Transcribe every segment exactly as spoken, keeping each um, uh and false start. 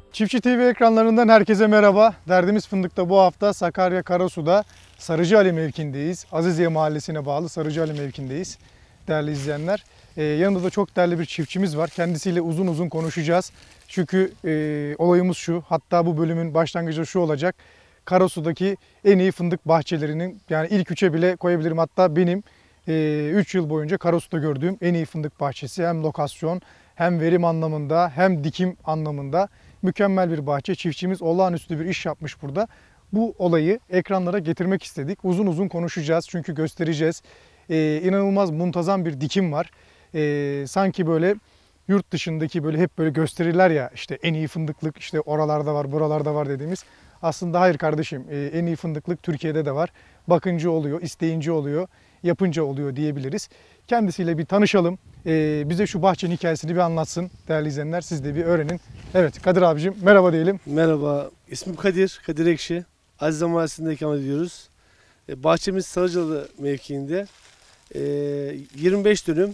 Çiftçi T V ekranlarından herkese merhaba. Derdimiz Fındık'ta bu hafta Sakarya Karasu'da Sarıcıali mevkindeyiz. Aziziye Mahallesi'ne bağlı Sarıcıali mevkindeyiz değerli izleyenler. Ee, yanımda da çok değerli bir çiftçimiz var. Kendisiyle uzun uzun konuşacağız. Çünkü e, olayımız şu, hatta bu bölümün başlangıcı şu olacak. Karasu'daki en iyi fındık bahçelerinin, yani ilk üçe bile koyabilirim. Hatta benim üç yıl boyunca Karasu'da gördüğüm en iyi fındık bahçesi. Hem lokasyon, hem verim anlamında, hem dikim anlamında mükemmel bir bahçe. Çiftçimiz olağanüstü bir iş yapmış burada. Bu olayı ekranlara getirmek istedik. Uzun uzun konuşacağız çünkü göstereceğiz. Ee, inanılmaz muntazam bir dikim var. Ee, sanki böyle yurt dışındaki böyle hep böyle gösterirler ya, işte en iyi fındıklık işte oralarda var, buralarda var dediğimiz. Aslında hayır kardeşim, ee, en iyi fındıklık Türkiye'de de var. Bakınca oluyor, isteyince oluyor, yapınca oluyor diyebiliriz. Kendisiyle bir tanışalım. Ee, bize şu bahçenin hikayesini bir anlatsın değerli izleyenler. Siz de bir öğrenin. Evet Kadir abicim, merhaba diyelim. Merhaba, ismim Kadir, Kadir Ekşi. Azize Mahallesi'nde ikamet ediyoruz. E, bahçemiz Sarıcalı mevkiinde. E, yirmi beş dönüm,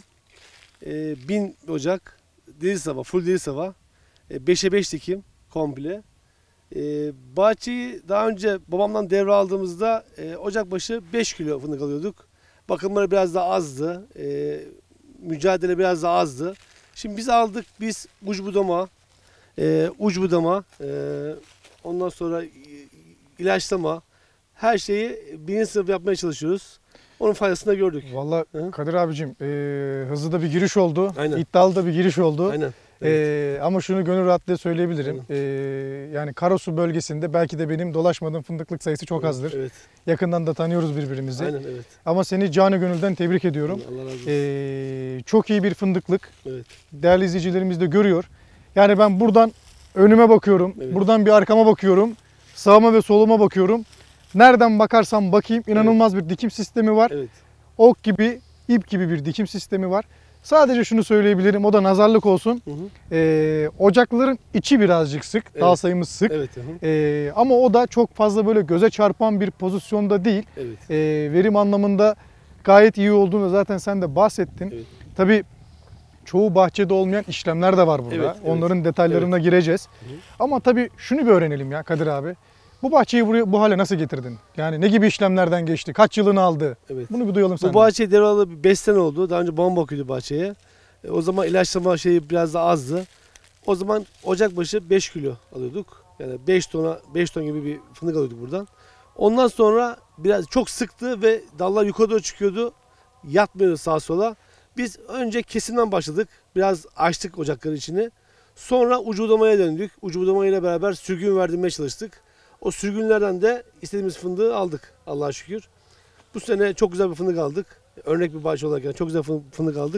e, bin ocak, deniz hava, full deniz hava. E, beşe beş dikim komple. E, bahçeyi daha önce babamdan devraldığımızda e, ocak başı beş kilo fındık alıyorduk. Bakımları biraz daha azdı. E, mücadele biraz daha azdı. Şimdi biz aldık, biz uç budama, e, uç budama, e, ondan sonra ilaçlama, her şeyi birinci sınıf yapmaya çalışıyoruz. Onun faydasını da gördük. Vallahi Hı? Kadir abicim, e, hızlı da bir giriş oldu. Aynen. İddialı da bir giriş oldu. Aynen. Evet. E, ama şunu gönül rahatlığıyla söyleyebilirim. Aynen. E, yani Karasu bölgesinde belki de benim dolaşmadığım fındıklık sayısı çok azdır. Evet. Yakından da tanıyoruz birbirimizi. Aynen, evet. Ama seni canı gönülden tebrik ediyorum. Allah razı olsun. E, çok iyi bir fındıklık. Evet. Değerli izleyicilerimiz de görüyor. Yani ben buradan önüme bakıyorum. Evet. Buradan bir arkama bakıyorum. Sağıma ve soluma bakıyorum. Nereden bakarsam bakayım inanılmaz bir dikim sistemi var. Evet. Ok gibi, ip gibi bir dikim sistemi var. Sadece şunu söyleyebilirim, o da nazarlık olsun. Hı hı. Ee, ocakların içi birazcık sık, Evet. dal sayımız sık. Evet. Hı hı. Ee, ama o da çok fazla böyle göze çarpan bir pozisyonda değil. Evet. Ee, verim anlamında gayet iyi olduğunu zaten sen de bahsettin. Evet. Tabii çoğu bahçede olmayan işlemler de var burada. Evet, evet. Onların detaylarına gireceğiz. Hı hı. Ama tabii şunu bir öğrenelim ya Kadir abi. Bu bahçeyi buraya, bu hale nasıl getirdin? Yani ne gibi işlemlerden geçti? Kaç yılını aldı? Evet. Bunu bir duyalım Bu senden. bahçeyi devralalı beş sene oldu. Daha önce babam bakıyordu bahçeye. E, o zaman ilaçlama şeyi biraz daha azdı. O zaman ocak başı beş kilo alıyorduk. Yani beş tona beş ton gibi bir fındık alıyorduk buradan. Ondan sonra biraz çok sıktı ve dallar yukarı doğru çıkıyordu. Yatmıyordu sağa sola. Biz önce kesimden başladık. Biraz açtık ocakların içini. Sonra ucu budamaya döndük. Ucu budamayla beraber sürgün verdirmeye çalıştık. O sürgünlerden de istediğimiz fındığı aldık Allah'a şükür. Bu sene çok güzel bir fındık aldık. Örnek bir bahçe olarak yani çok güzel fındık aldık.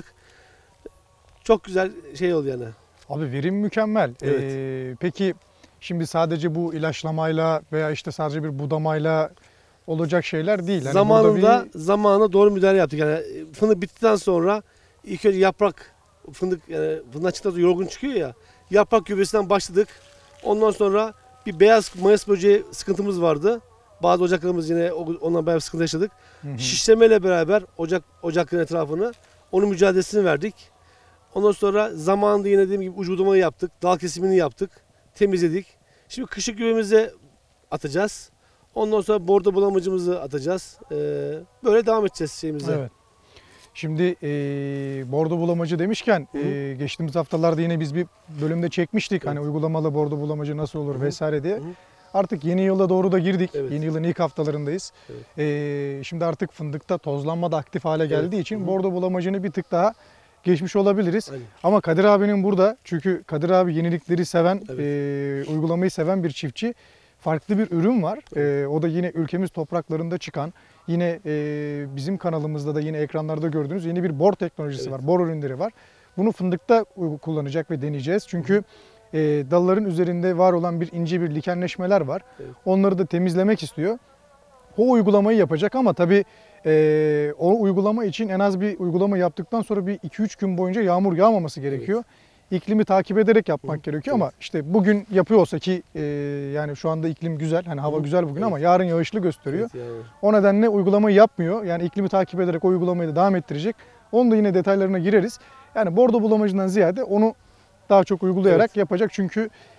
Çok güzel şey oldu yani. Abi verim mükemmel. Evet. Ee, peki şimdi sadece bu ilaçlamayla veya işte sadece bir budamayla olacak şeyler değil. Yani Zamanında bir... zamanına doğru müdahale yaptık. Yani fındık bittikten sonra ilk önce yaprak fındık yani fındık çıktıktan sonra yorgun çıkıyor ya. Yaprak gübresinden başladık. Ondan sonra bir beyaz mayıs böceği sıkıntımız vardı. Bazı ocaklarımız yine ondan bayağı sıkıntı yaşadık. Hı hı. Şişlemeyle beraber ocak ocakların etrafını onun mücadelesini verdik. Ondan sonra zamanında yine dediğim gibi uç budamayı yaptık. Dal kesimini yaptık. Temizledik. Şimdi kışlık gübremizi atacağız. Ondan sonra bordo bulamacımızı atacağız. Ee, böyle devam edeceğiz şeyimize. Evet. Şimdi e, bordo bulamacı demişken Hı hı. e, geçtiğimiz haftalarda yine biz bir bölümde çekmiştik. Evet. Hani uygulamalı bordo bulamacı nasıl olur Hı hı. vesaire diye. Hı hı. Artık yeni yıla doğru da girdik. Evet. Yeni yılın ilk haftalarındayız. Evet. E, şimdi artık fındıkta tozlanma da aktif hale geldiği Evet. için Hı hı. bordo bulamacını bir tık daha geçmiş olabiliriz. Aynen. Ama Kadir abinin burada, çünkü Kadir abi yenilikleri seven, Evet. e, uygulamayı seven bir çiftçi. Farklı bir ürün var. E, o da yine ülkemiz topraklarında çıkan, yine e, bizim kanalımızda da yine ekranlarda gördüğünüz yeni bir bor teknolojisi Evet. var. Bor ürünleri var. Bunu fındıkta kullanacak ve deneyeceğiz. Çünkü e, dalların üzerinde var olan bir ince bir likenleşmeler var. Evet. Onları da temizlemek istiyor. O uygulamayı yapacak ama tabii e, o uygulama için en az bir uygulama yaptıktan sonra bir iki üç gün boyunca yağmur yağmaması gerekiyor. İklimi takip ederek yapmak Hı, gerekiyor evet. ama işte bugün yapıyorsa ki e, yani şu anda iklim güzel, hani hava Hı, güzel bugün evet. ama yarın yağışlı gösteriyor. Evet, yani. O nedenle uygulamayı yapmıyor. Yani iklimi takip ederek o uygulamayı da devam ettirecek. Onun da yine detaylarına gireriz. Yani bordo bulamacından ziyade onu daha çok uygulayarak Evet. yapacak. Çünkü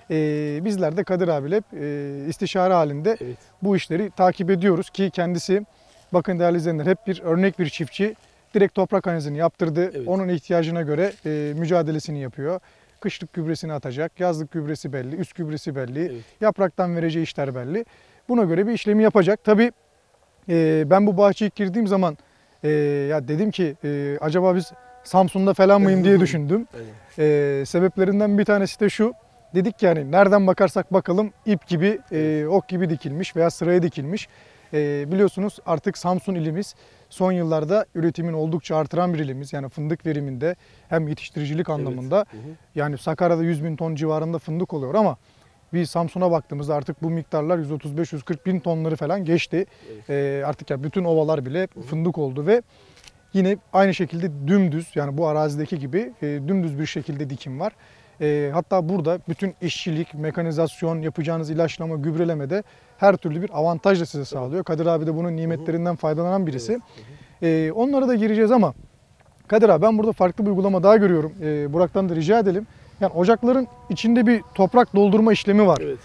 e, bizler de Kadir abiyle hep e, istişare halinde Evet. bu işleri takip ediyoruz ki kendisi, bakın değerli izleyenler, hep bir örnek bir çiftçi. Direkt toprak analizini yaptırdı. Evet. Onun ihtiyacına göre e, mücadelesini yapıyor. Kışlık gübresini atacak, yazlık gübresi belli, üst gübresi belli, Evet. yapraktan vereceği işler belli. Buna göre bir işlemi yapacak. Tabii e, ben bu bahçeye ilk girdiğim zaman e, ya dedim ki e, acaba biz Samsun'da falan mıyım diye düşündüm. Aynen. E, sebeplerinden bir tanesi de şu. Dedik ki yani nereden bakarsak bakalım ip gibi, e, ok gibi dikilmiş veya sıraya dikilmiş. E, biliyorsunuz artık Samsun ilimiz son yıllarda üretimin oldukça artıran bir ilimiz. Yani fındık veriminde hem yetiştiricilik anlamında, Hı hı. yani Sakarya'da yüz bin ton civarında fındık oluyor ama biz Samsun'a baktığımızda artık bu miktarlar yüz otuz beş yüz kırk bin tonları falan geçti. Evet. E, artık ya bütün ovalar bile fındık oldu ve yine aynı şekilde dümdüz, yani bu arazideki gibi e, dümdüz bir şekilde dikim var. E, hatta burada bütün işçilik, mekanizasyon, yapacağınız ilaçlama, gübrelemede her türlü bir avantaj da size sağlıyor. Kadir abi de bunun nimetlerinden faydalanan birisi. Evet. Hı hı. E, onlara da gireceğiz ama Kadir abi, ben burada farklı bir uygulama daha görüyorum. E, Burak'tan da rica edelim. Yani ocakların içinde bir toprak doldurma işlemi var. Evet.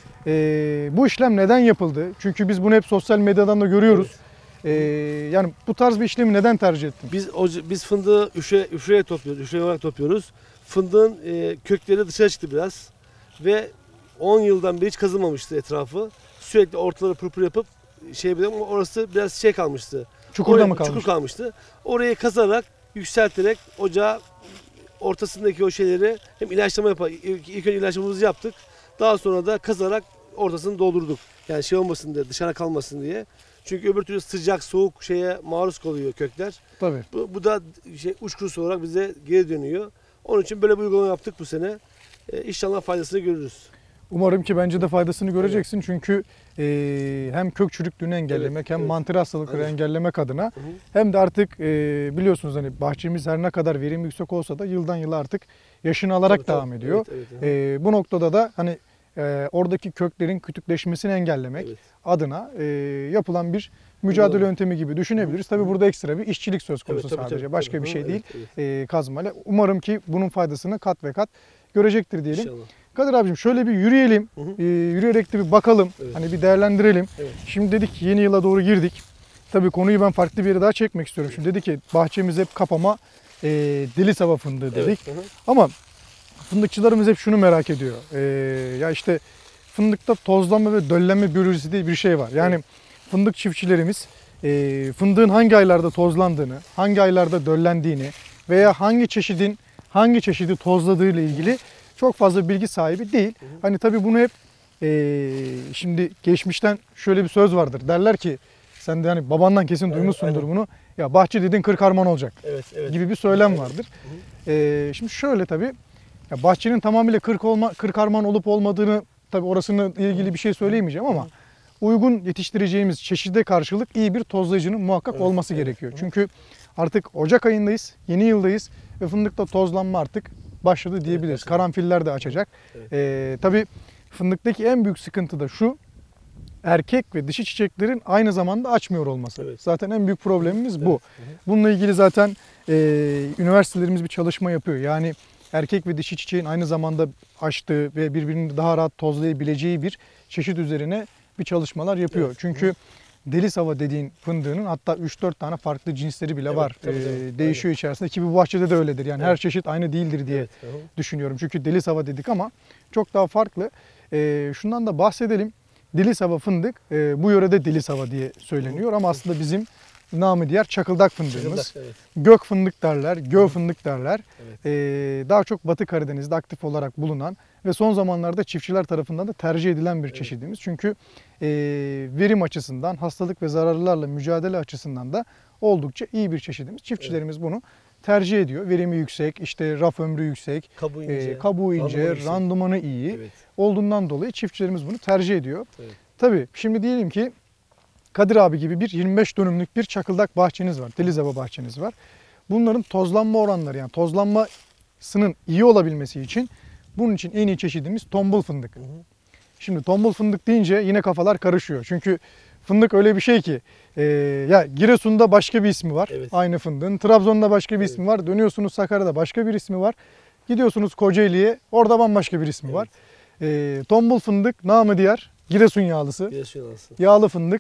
E, bu işlem neden yapıldı? Çünkü biz bunu hep sosyal medyadan da görüyoruz. E, yani bu tarz bir işlemi neden tercih ettin? Biz o, biz fındığı üşe, üşeye topluyoruz, üşeye olarak topluyoruz. Fındığın e, kökleri dışarı çıktı biraz ve on yıldan beri hiç kazılmamıştı etrafı. Sürekli ortaları pırpır yapıp şey bir orası biraz şey kalmıştı. Çukurda Oraya- mı kalmış? Çukur kalmıştı. Orayı kazarak, yükselterek ocağı ortasındaki o şeyleri hem ilaçlama yapar. İlk, ilk önce ilaçlamamızı yaptık. Daha sonra da kazarak ortasını doldurduk. Yani şey olmasın diye, dışarı kalmasın diye. Çünkü öbür türlü sıcak, soğuk şeye maruz kalıyor kökler. Tabii. Bu, bu da şey, uç kurusu olarak bize geri dönüyor. Onun için böyle bir uygulama yaptık bu sene. Ee, inşallah faydasını görürüz. Umarım ki bence de faydasını göreceksin. Çünkü e, hem kök çürüklüğünü engellemek Evet, hem evet. mantar hastalıkları Aynen. engellemek adına Hı hı. hem de artık e, biliyorsunuz hani bahçemiz her ne kadar verim yüksek olsa da yıldan yıla artık yaşını alarak Tabii, devam tabii. ediyor. Evet, evet, hı hı. E, bu noktada da hani e, oradaki köklerin kütükleşmesini engellemek Evet. adına e, yapılan bir mücadele Uygulama. yöntemi gibi düşünebiliriz. Tabii Hı hı. burada ekstra bir işçilik söz konusu Evet, tabii, sadece. tabii, Başka tabii. bir Hı, şey değil. evet, evet. E, kazmayla. Umarım ki bunun faydasını kat ve kat görecektir diyelim. İnşallah. Kadir abicim şöyle bir yürüyelim. Hı hı. Ee, yürüyerek de bir bakalım. Evet. Hani bir değerlendirelim. Evet. Şimdi dedik ki yeni yıla doğru girdik. Tabii konuyu ben farklı bir yere daha çekmek istiyorum. Şimdi dedi ki bahçemiz hep kapama e, deli sava fındığı dedik. Evet, hı hı. Ama fındıkçılarımız hep şunu merak ediyor. Ee, ya işte fındıkta tozlanma ve döllenme biyolojisi diye bir şey var. Yani fındık çiftçilerimiz e, fındığın hangi aylarda tozlandığını, hangi aylarda döllendiğini veya hangi çeşidin hangi çeşidi tozladığı ile ilgili çok fazla bilgi sahibi değil. Hı hı. Hani tabii bunu hep e, şimdi geçmişten şöyle bir söz vardır. Derler ki sen de hani babandan kesin Evet, duymuşsundur aynen. bunu. Ya bahçe dedin kırk harman olacak Evet, evet. gibi bir söylem Evet. vardır. Ee, şimdi şöyle tabii ya bahçenin tamamıyla kırk olma kırk harman olup olmadığını tabii orasıyla ilgili bir şey söyleyemeyeceğim ama uygun yetiştireceğimiz çeşide karşılık iyi bir tozlayıcının muhakkak Evet, olması evet. gerekiyor. Hı hı. Çünkü artık Ocak ayındayız, yeni yıldayız ve fındıkta tozlanma artık başladı diyebiliriz. başladı. Karanfiller de açacak. Evet. Ee, tabii fındıktaki en büyük sıkıntı da şu. Erkek ve dişi çiçeklerin aynı zamanda açmıyor olması. Evet. Zaten en büyük problemimiz bu. Evet, hı hı. Bununla ilgili zaten e, üniversitelerimiz bir çalışma yapıyor. Yani erkek ve dişi çiçeğin aynı zamanda açtığı ve birbirini daha rahat tozlayabileceği bir çeşit üzerine bir çalışmalar yapıyor. Evet. Çünkü deli sava dediğin fındığının hatta üç dört tane farklı cinsleri bile Evet, var. tabii, Ee, tabii. değişiyor içerisinde ki bu bahçede de öyledir. Yani her Evet. çeşit aynı değildir diye Evet, hı hı. düşünüyorum. Çünkü deli sava dedik ama çok daha farklı. Ee, şundan da bahsedelim. Deli sava fındık e, bu yörede deli sava diye söyleniyor ama aslında bizim namı diğer çakıldak fındığımız. Çakıldak, evet. Gök fındık derler, göv fındık derler. Evet. Ee, daha çok Batı Karadeniz'de aktif olarak bulunan ve son zamanlarda çiftçiler tarafından da tercih edilen bir Evet. çeşidimiz. Çünkü e, verim açısından, hastalık ve zararlarla mücadele açısından da oldukça iyi bir çeşidimiz. Çiftçilerimiz bunu tercih ediyor. Verimi yüksek, işte raf ömrü yüksek, Kabuğu e, ince. kabuğu randımanı ince, yüksek. randımanı iyi Evet. olduğundan dolayı çiftçilerimiz bunu tercih ediyor. Evet. Tabii şimdi diyelim ki Kadir abi gibi bir yirmi beş dönümlük bir çakıldak bahçeniz var, deli sava bahçeniz var. Bunların tozlanma oranları, yani tozlanmasının iyi olabilmesi için bunun için en iyi çeşidimiz tombul fındık. Hı hı. Şimdi tombul fındık deyince yine kafalar karışıyor. Çünkü fındık öyle bir şey ki e, ya Giresun'da başka bir ismi var. Evet. Aynı fındığın. Trabzon'da başka bir Evet. ismi var. Dönüyorsunuz Sakarya'da başka bir ismi var. Gidiyorsunuz Kocaeli'ye, orada bambaşka bir ismi Evet. var. E, tombul fındık, namı diğer Giresun yağlısı. Giresun yağlısı. Yağlı fındık.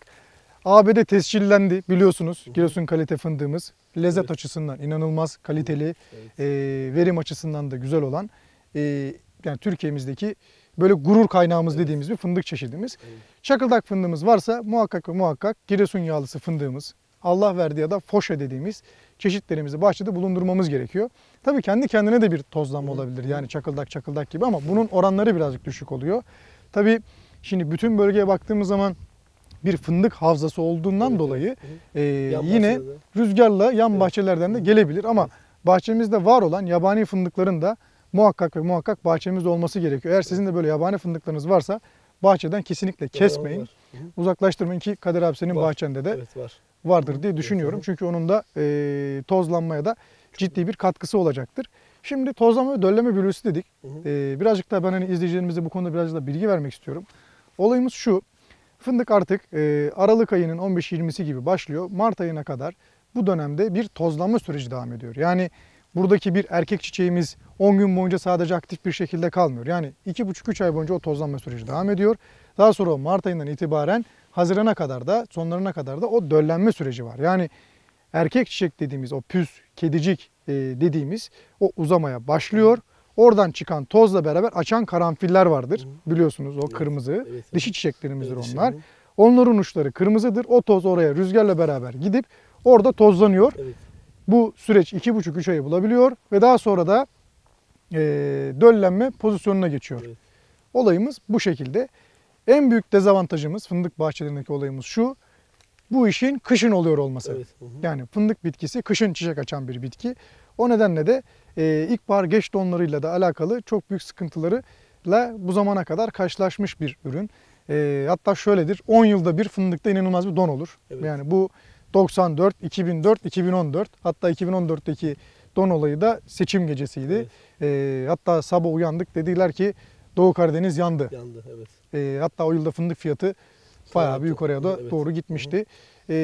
A B D tescillendi biliyorsunuz. Giresun kalite fındığımız. Lezzet Evet. açısından inanılmaz kaliteli, Evet. e, verim açısından da güzel olan, e, yani Türkiye'mizdeki böyle gurur kaynağımız Evet. dediğimiz bir fındık çeşidimiz. Evet. Çakıldak fındığımız varsa muhakkak ve muhakkak Giresun yağlısı fındığımız, Allah verdi ya da foşa dediğimiz çeşitlerimizi bahçede bulundurmamız gerekiyor. Tabii kendi kendine de bir tozlanma Hı hı. olabilir. Yani çakıldak çakıldak gibi ama bunun oranları birazcık düşük oluyor. Tabii şimdi bütün bölgeye baktığımız zaman bir fındık havzası olduğundan Evet, dolayı evet. Hı hı. e, Yan yine bahçelerde. rüzgarla yan Evet. bahçelerden de gelebilir ama bahçemizde var olan yabani fındıkların da muhakkak ve muhakkak bahçemizde olması gerekiyor. Eğer sizin de böyle yabani fındıklarınız varsa bahçeden kesinlikle kesmeyin, Var. Hı hı. uzaklaştırmayın ki Kadir abi senin Var. bahçende de Evet var. vardır diye düşünüyorum. Evet. Çünkü onun da e, tozlanmaya da ciddi bir katkısı olacaktır. Şimdi tozlama ve dölleme bölüsü dedik. Hı hı. E, birazcık da ben hani izleyicilerimize bu konuda birazcık da bilgi vermek istiyorum. Olayımız şu. Fındık artık e, Aralık ayının on beş yirmisi gibi başlıyor. Mart ayına kadar bu dönemde bir tozlanma süreci devam ediyor. Yani buradaki bir erkek çiçeğimiz on gün boyunca sadece aktif bir şekilde kalmıyor. Yani iki buçuk üç ay boyunca o tozlanma süreci devam ediyor. Daha sonra o Mart ayından itibaren Haziran'a kadar da sonlarına kadar da o döllenme süreci var. Yani erkek çiçek dediğimiz o püs, kedicik e, dediğimiz o uzamaya başlıyor. Oradan çıkan tozla beraber açan karanfiller vardır. Biliyorsunuz o Evet, kırmızı. evet. Dişi çiçeklerimizdir Evet, dişi, onlar. hı. Onların uçları kırmızıdır. O toz oraya rüzgarla beraber gidip orada tozlanıyor. Evet. Bu süreç iki buçuk üç ayı bulabiliyor ve daha sonra da e, döllenme pozisyonuna geçiyor. Evet. Olayımız bu şekilde. En büyük dezavantajımız fındık bahçelerindeki olayımız şu. Bu işin kışın oluyor olması. Evet. Hı hı. Yani fındık bitkisi kışın çiçek açan bir bitki. O nedenle de e, ilkbahar geç donlarıyla da alakalı çok büyük sıkıntılarla bu zamana kadar karşılaşmış bir ürün. E, hatta şöyledir, on yılda bir fındıkta inanılmaz bir don olur. Evet. Yani bu doksan dört, iki bin dört, iki bin on dört, hatta iki bin on dörtteki don olayı da seçim gecesiydi. Evet. E, hatta sabah uyandık, dediler ki Doğu Karadeniz yandı. Yandı. Evet. E, hatta o yılda fındık fiyatı bayağı bir yukarıya da Evet. doğru gitmişti. E,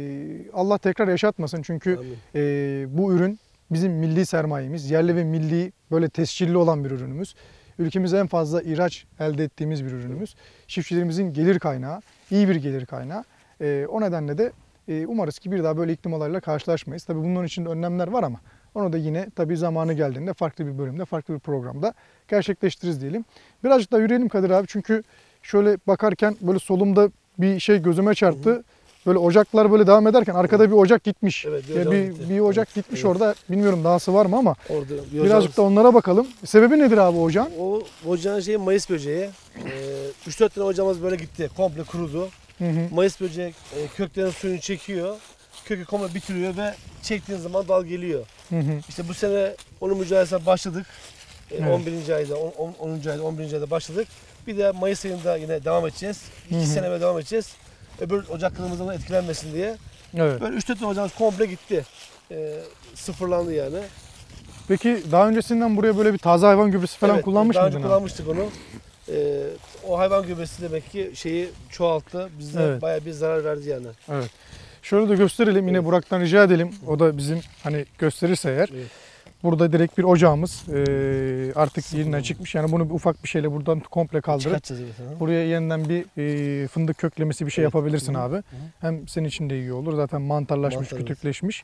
Allah tekrar yaşatmasın çünkü Amin. e, bu ürün bizim milli sermayemiz. Yerli ve milli böyle tescilli olan bir ürünümüz. Ülkemize en fazla ihraç elde ettiğimiz bir ürünümüz. Çiftçilerimizin gelir kaynağı, iyi bir gelir kaynağı. E, o nedenle de e, umarız ki bir daha böyle iklim olaylarıyla karşılaşmayız. Tabii bunun için de önlemler var ama onu da yine tabii zamanı geldiğinde farklı bir bölümde, farklı bir programda gerçekleştiririz diyelim. Birazcık daha yürüyelim Kadir abi çünkü şöyle bakarken böyle solumda bir şey gözüme çarptı. Hı hı. Böyle ocaklar böyle devam ederken arkada bir ocak gitmiş. Evet, bir Ya ocak bir, gitti. bir ocak Evet, gitmiş evet. orada. Bilmiyorum dahası var mı ama Orada bir birazcık ocağımız- da onlara bakalım. Sebebi nedir abi ocağın? O ocağın şeyi Mayıs böceği. Ee, üç dört tane ocağımız böyle gitti. Komple kurudu. Hı hı. Mayıs böceği e, köklerin suyunu çekiyor. Kökü komple bitiriyor ve çektiğin zaman dal geliyor. Hı hı. İşte bu sene onun mücadelesine başladık. Ee, Evet. on birinci ayda, on- on- onuncu ayda, on birinci ayda başladık. Bir de Mayıs ayında yine devam edeceğiz. Hı hı. İki sene böyle devam edeceğiz. Öbür ocaklarımızdan etkilenmesin diye. Evet. Böyle üç dört tane ocağımız komple gitti. Ee, sıfırlandı yani. Peki daha öncesinden buraya böyle bir taze hayvan gübresi falan Evet, kullanmış daha mıydın önce abi? kullanmıştık onu. Ee, o hayvan gübresi demek ki şeyi çoğalttı. Bize Evet. bayağı bir zarar verdi yani. Evet. Şöyle de gösterelim. Yine Evet. Burak'tan rica edelim. O da bizim hani gösterirse eğer. Evet. Burada direkt bir ocağımız ee, artık Sıfır yerinden oldu. çıkmış. Yani bunu bir ufak bir şeyle buradan komple kaldırıp Çıkartacağız evet. ha. buraya yeniden bir ee, fındık köklemesi bir şey Evet. yapabilirsin Hı hı. abi. Hı hı. Hem senin için de iyi olur. Zaten mantarlaşmış, Mantar, evet. kütükleşmiş.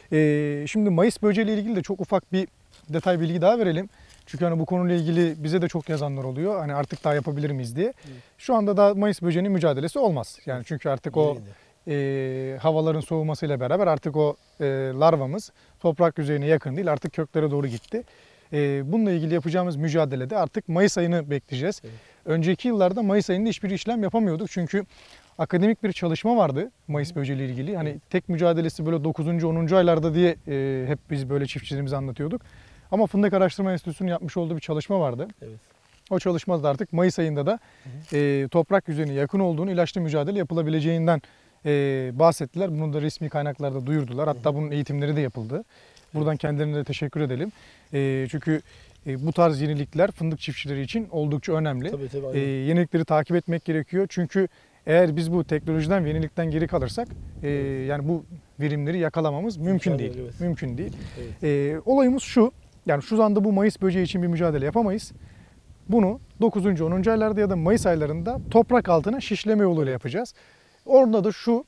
Ee, şimdi Mayıs böceğiyle ilgili de çok ufak bir detay bilgi daha verelim. Çünkü hani bu konuyla ilgili bize de çok yazanlar oluyor. Hani artık daha yapabilir miyiz diye. Şu anda da Mayıs böceğinin mücadelesi olmaz. Yani çünkü artık o Yeni de. e, havaların soğumasıyla beraber artık o e, larvamız toprak yüzeyine yakın değil. Artık köklere doğru gitti. E, bununla ilgili yapacağımız mücadelede artık Mayıs ayını bekleyeceğiz. Evet. Önceki yıllarda Mayıs ayında hiçbir işlem yapamıyorduk. Çünkü akademik bir çalışma vardı Mayıs böceği ile ilgili. Hani tek mücadelesi böyle dokuzuncu onuncu aylarda diye e, hep biz böyle çiftçilerimize anlatıyorduk. Ama Fındık Araştırma Enstitüsü'nün yapmış olduğu bir çalışma vardı. Evet. O çalışmada artık Mayıs ayında da e, toprak yüzeyine yakın olduğunu, ilaçlı mücadele yapılabileceğinden e, bahsettiler. Bunu da resmi kaynaklarda duyurdular. Hatta bunun eğitimleri de yapıldı. Buradan kendilerine de teşekkür edelim. E, çünkü e, bu tarz yenilikler fındık çiftçileri için oldukça önemli. Tabii tabii. E, aynen. yenilikleri takip etmek gerekiyor. Çünkü eğer biz bu teknolojiden ve yenilikten geri kalırsak e, yani bu verimleri yakalamamız mümkün İmkanı değil. yok, evet. Mümkün değil. Evet. E, olayımız şu. Yani şu anda bu Mayıs böceği için bir mücadele yapamayız. Bunu dokuzuncu onuncu aylarda ya da Mayıs aylarında toprak altına şişleme yoluyla yapacağız. Orada da şu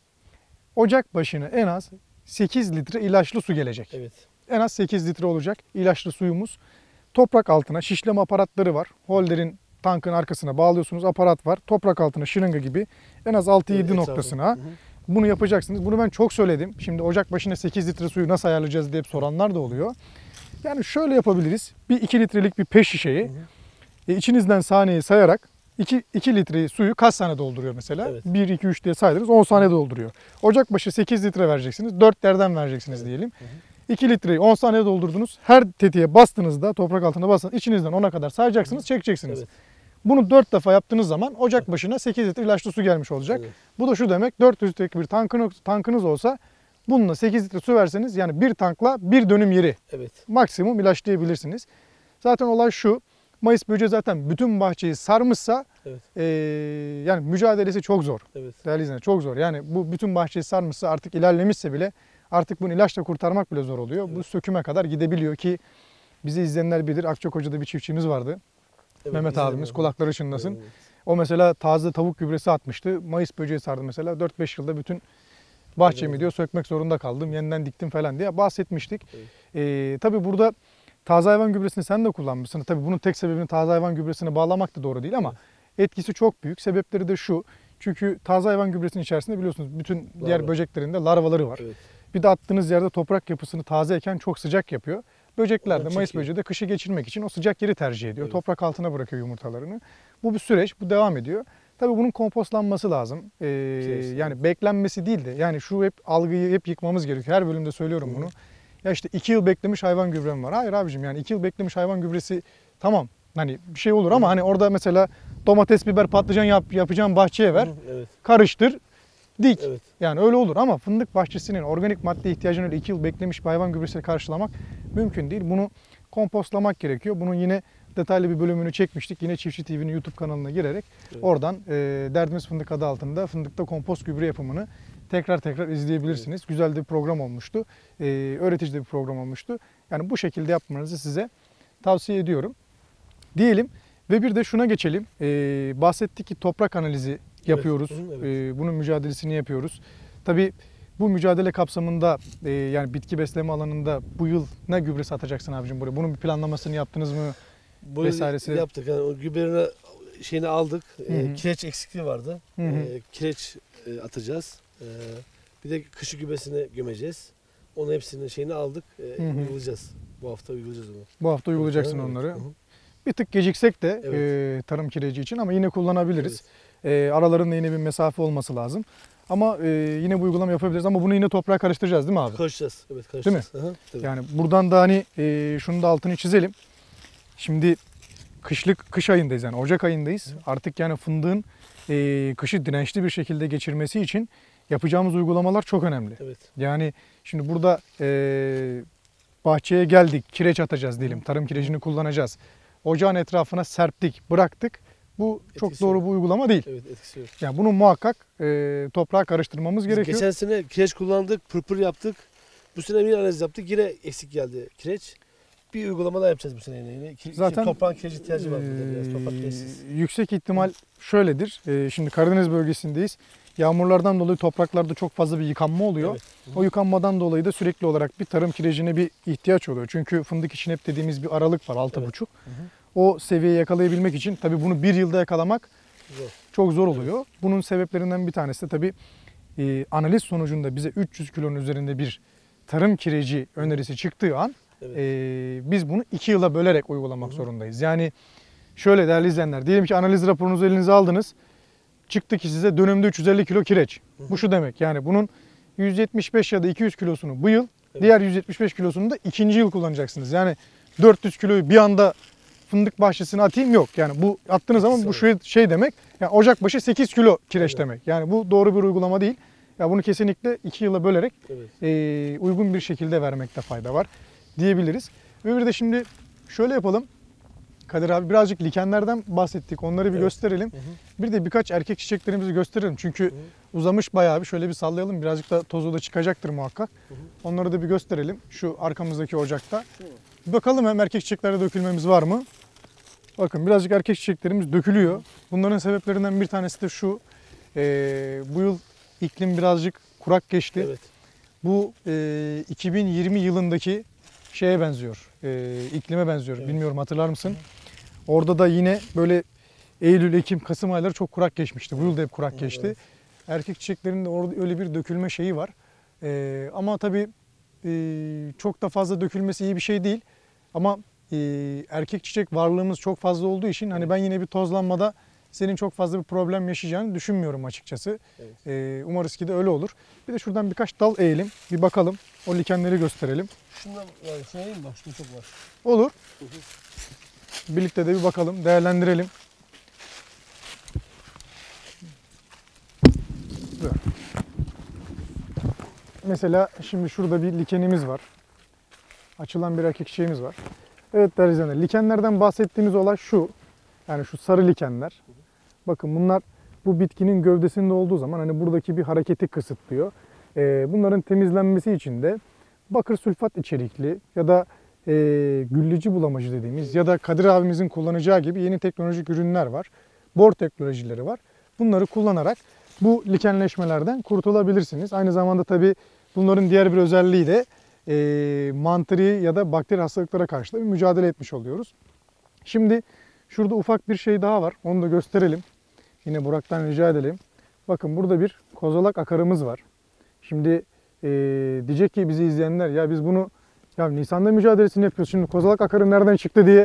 ocak başına en az sekiz litre ilaçlı su gelecek. Evet. En az sekiz litre olacak ilaçlı suyumuz. Toprak altına şişleme aparatları var. Holder'in tankın arkasına bağlıyorsunuz. Aparat var. Toprak altına şırınga gibi en az altı yedi Evet, noktasına hı hı. bunu yapacaksınız. Bunu ben çok söyledim. Şimdi ocak başına sekiz litre suyu nasıl ayarlayacağız diye soranlar da oluyor. Yani şöyle yapabiliriz. Bir iki litrelik bir pet şişeyi Hı hı. e, içinizden saniyeyi sayarak iki, iki litre suyu kaç saniye dolduruyor mesela? Evet. bir, iki, üç diye saydınız on saniye dolduruyor. Ocak başı sekiz litre vereceksiniz. dörtlerden vereceksiniz Evet. diyelim. Hı hı. iki litreyi on saniye doldurdunuz. Her tetiğe bastığınızda, toprak altına bastığınızda içinizden ona kadar sayacaksınız, çekeceksiniz. Evet. Bunu dört defa yaptığınız zaman ocak başına sekiz litre ilaçlı su gelmiş olacak. Evet. Bu da şu demek, dört yüz litrelik bir tankınız, tankınız olsa bununla sekiz litre su verseniz yani bir tankla bir dönüm yeri Evet. maksimum ilaçlayabilirsiniz. Zaten olay şu, Mayıs böceği zaten bütün bahçeyi sarmışsa Evet. eee, yani mücadelesi çok zor. Evet. Değerli izleyenler, çok zor. Yani bu bütün bahçeyi sarmışsa artık ilerlemişse bile artık bunu ilaçla kurtarmak bile zor oluyor. Evet. Bu söküme kadar gidebiliyor ki bizi izleyenler bilir. Akçakoca'da bir çiftçimiz vardı. Evet, Mehmet güzel abimiz yani. kulakları çınlasın. Evet. O mesela taze tavuk gübresi atmıştı. Mayıs böceği sardı mesela. dört beş yılda bütün bahçemi Evet. diyor sökmek zorunda kaldım. Yeniden diktim falan diye bahsetmiştik. Evet. Ee, tabii burada taze hayvan gübresini sen de kullanmışsın. Tabii bunun tek sebebini taze hayvan gübresine bağlamak da doğru değil ama etkisi çok büyük. Sebepleri de şu. Çünkü taze hayvan gübresinin içerisinde biliyorsunuz bütün diğer Larva. böceklerin de larvaları var. Evet. Bir de attığınız yerde toprak yapısını tazeyken çok sıcak yapıyor. Böcekler de Ondan Mayıs çekiyor. böceği de kışı geçirmek için o sıcak yeri tercih ediyor. Evet. Toprak altına bırakıyor yumurtalarını. Bu bir süreç, bu devam ediyor. Tabii bunun kompostlanması lazım. Ee, Kesinlikle. yani beklenmesi değil de yani şu hep algıyı hep yıkmamız gerekiyor. Her bölümde söylüyorum Hı hı. bunu. Ya işte iki yıl beklemiş hayvan gübrem var. Hayır abicim yani iki yıl beklemiş hayvan gübresi tamam. Hani bir şey olur ama Hı. hani orada mesela domates, biber, patlıcan yap, yapacağın bahçeye ver. Hı hı. Evet. Karıştır, dik. Evet. Yani öyle olur ama fındık bahçesinin organik madde ihtiyacını öyle iki yıl beklemiş bir hayvan gübresiyle karşılamak mümkün değil. Bunu kompostlamak gerekiyor. Bunun yine detaylı bir bölümünü çekmiştik. Yine Çiftçi T V'nin YouTube kanalına girerek Evet. oradan e, Derdimiz Fındık adı altında fındıkta kompost gübre yapımını tekrar tekrar izleyebilirsiniz. Güzel de bir program olmuştu. E, öğretici de bir program olmuştu. Yani bu şekilde yapmanızı size tavsiye ediyorum. Diyelim ve bir de şuna geçelim. E, bahsettik ki toprak analizi yapıyoruz. Evet, evet. E, bunun mücadelesini yapıyoruz. Tabii bu mücadele kapsamında e, yani bitki besleme alanında bu yıl ne gübresi atacaksın abicim buraya? Bunun bir planlamasını yaptınız mı? Bu Vesairesi. yaptık. Yani o gübrenin şeyini aldık. Hı hı. E, kireç eksikliği vardı. Hı hı. E, kireç e, atacağız. E, bir de kışı gübresini gömeceğiz. Onun hepsinin şeyini aldık. E, Hı hı. uygulayacağız. Bu hafta uygulayacağız onu. Bu hafta uygulayacaksın Evet. onları. Hı hı. Bir tık geciksek de Evet. e, tarım kireci için ama yine kullanabiliriz. E, aralarında yine bir mesafe olması lazım. Ama e, yine bu uygulama yapabiliriz ama bunu yine toprağa karıştıracağız değil mi abi? Karışacağız. Evet, karışacağız. Hı hı, tabii. Yani buradan da hani e, şunu da altını çizelim. Şimdi kışlık kış ayındayız yani Ocak ayındayız. Artık yani fındığın e, kışı dirençli bir şekilde geçirmesi için yapacağımız uygulamalar çok önemli. Evet. Yani şimdi burada e, bahçeye geldik, kireç atacağız diyelim. Tarım kirecini kullanacağız. Ocağın etrafına serptik, bıraktık. Bu çok Etkisi doğru yok. bir uygulama değil. Evet, etkisi yok. Yani bunu muhakkak e, toprağa karıştırmamız Biz gerekiyor. geçen sene kireç kullandık, pırpır yaptık. Bu sene bir analiz yaptık. Yine eksik geldi kireç. Bir uygulama daha yapacağız bu sene yine. yine. Ki- Zaten toprağın kireç ihtiyacı var burada biraz. Toprak e, kireçsiz. yüksek ihtimal şöyledir. E, şimdi Karadeniz bölgesindeyiz. Yağmurlardan dolayı topraklarda çok fazla bir yıkanma oluyor. Evet. Hı hı. O yıkanmadan dolayı da sürekli olarak bir tarım kirecine bir ihtiyaç oluyor. Çünkü fındık için hep dediğimiz bir aralık var altı buçuk. Hı hı. O seviyeyi yakalayabilmek için tabii bunu bir yılda yakalamak Zor. çok zor oluyor. Bunun sebeplerinden bir tanesi de tabii e, analiz sonucunda bize üç yüz kilonun üzerinde bir tarım kireci önerisi çıktığı an Evet. e, biz bunu iki yıla bölerek uygulamak Hı hı. zorundayız. Yani şöyle değerli izleyenler, diyelim ki analiz raporunuzu elinize aldınız. Çıktı ki size dönümde üç yüz elli kilo kireç. Hı hı. Bu şu demek yani bunun yüz yetmiş beş ya da iki yüz kilosunu bu yıl, Evet. diğer yüz yetmiş beş kilosunu da ikinci yıl kullanacaksınız. Yani dört yüz kiloyu bir anda fındık bahçesine atayım yok. Yani bu attığınız zaman bu şu şey demek. Yani Ocak başı sekiz kilo kireç Evet. demek. Yani bu doğru bir uygulama değil. Ya bunu kesinlikle iki yıla bölerek Evet. e, uygun bir şekilde vermekte fayda var diyebiliriz. Ve bir de şimdi şöyle yapalım. Kadir abi birazcık likenlerden bahsettik. Onları bir Evet. gösterelim. Hı hı. Bir de birkaç erkek çiçeklerimizi gösterelim. Çünkü Hı hı. uzamış bayağı bir şöyle bir sallayalım. Birazcık da tozu da çıkacaktır muhakkak. Hı hı. Onları da bir gösterelim. Şu arkamızdaki ocakta. Bir bakalım hem erkek çiçeklerde dökülmemiz var mı? Bakın birazcık erkek çiçeklerimiz dökülüyor. Bunların sebeplerinden bir tanesi de şu. Ee, bu yıl iklim birazcık kurak geçti. Evet. Bu e, iki bin yirmi yılındaki şeye benziyor. E, iklime benziyor. Evet. Bilmiyorum hatırlar mısın? Orada da yine böyle Eylül, Ekim, Kasım ayları çok kurak geçmişti. Bu yıl da hep kurak geçti. Evet. Erkek çiçeklerinde orada öyle bir dökülme şeyi var. E, ama tabii e, çok da fazla dökülmesi iyi bir şey değil. Ama e, erkek çiçek varlığımız çok fazla olduğu için hani ben yine bir tozlanmada senin çok fazla bir problem yaşayacağını düşünmüyorum açıkçası. Evet. E, umarız ki de öyle olur. Bir de şuradan birkaç dal eğelim. Bir bakalım. O likenleri gösterelim. Şundan yani şuna iyi mi? Bak şunda çok var. Olur. Hı hı. Birlikte de bir bakalım. Değerlendirelim. Böyle. Mesela şimdi şurada bir likenimiz var. Açılan bir erkek çiçeğimiz var. Evet değerli izleyenler, likenlerden bahsettiğimiz olay şu. Yani şu sarı likenler. Bakın bunlar bu bitkinin gövdesinde olduğu zaman hani buradaki bir hareketi kısıtlıyor. Ee, bunların temizlenmesi için de bakır sülfat içerikli ya da e, gülleci bulamacı dediğimiz ya da Kadir abimizin kullanacağı gibi yeni teknolojik ürünler var. Bor teknolojileri var. Bunları kullanarak bu likenleşmelerden kurtulabilirsiniz. Aynı zamanda tabii bunların diğer bir özelliği de e, mantri ya da bakteri hastalıklara karşı da bir mücadele etmiş oluyoruz. Şimdi şurada ufak bir şey daha var. Onu da gösterelim. Yine Burak'tan rica edelim. Bakın burada bir kozalak akarımız var. Şimdi e, diyecek ki bizi izleyenler ya biz bunu ya Nisan'da mücadelesini yapıyoruz. Şimdi kozalak akarı nereden çıktı diye